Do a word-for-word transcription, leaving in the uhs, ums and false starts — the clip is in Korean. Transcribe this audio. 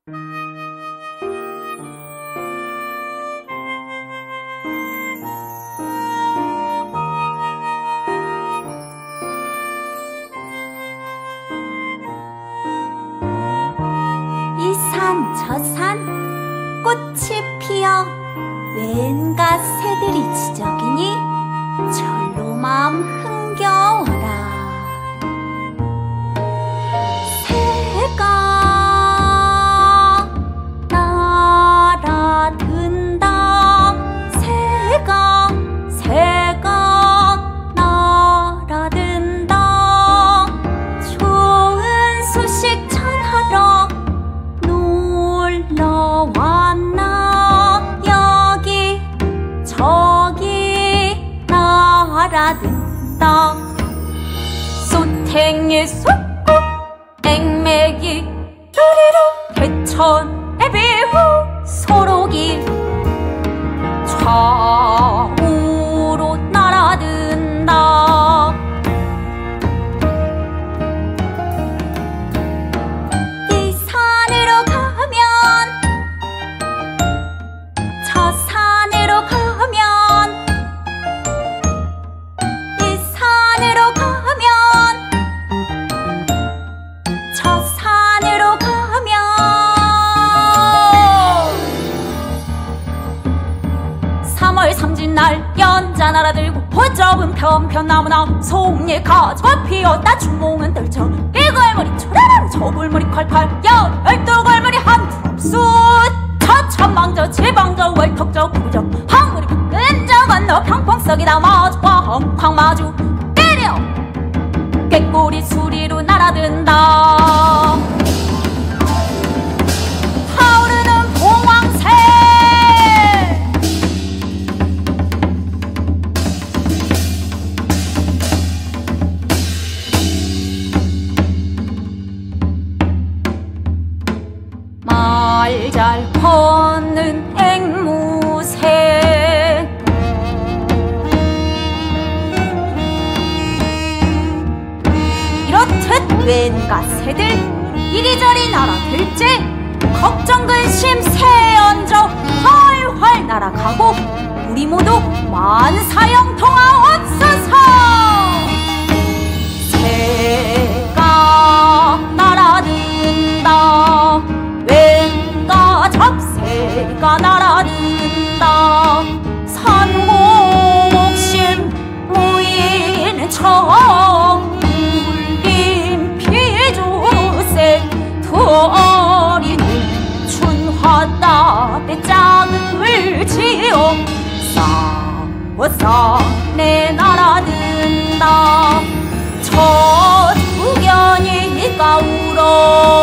이 산 저 산 꽃이 피어 왠가 새들이 지저귀니 절로 마음 흥겨워라. 새가 날아든다. 새가 새가 날아든다. 좋은 소식 전하러 놀러 왔나. 여기 저기 날아든다. 소탱이 솟고 앵매기 두리로 개천에 비후 소록이 좌우로 날아든다. 이 산으로 가면 저 산으로 가면 이 산으로 가면 저 산으로 가면 삼월 삼십날 연자 날아들고 호접은 편편나무나 송이 가지가 피었다. 주몽은 떨쳐 일걸머리 초라라로 저불머리 콸콸 열두 걸머리 한 푸rop수 처천망저 지방저 월턱저 구저 항우리 끈저 건너 평풍석이다. 마주와 헝쾅 마주 때려 꾀꼬리 수리로 날아든다. 타오르는 봉황새 말 잘 걷는 앵무새 이렇듯 왠가 새들 이리저리 날아들지. 걱정 근심 새언저 활활 날아가고 우리 모두 만사형통하옵소서. 새가 날아든다. 왠가 잡새가 날아든다. 산곡심 무인 청 울린 피주색 두 어린이 춘화답에 짝을 지어 싸워싸내 날아든다. 저 두견이가 울어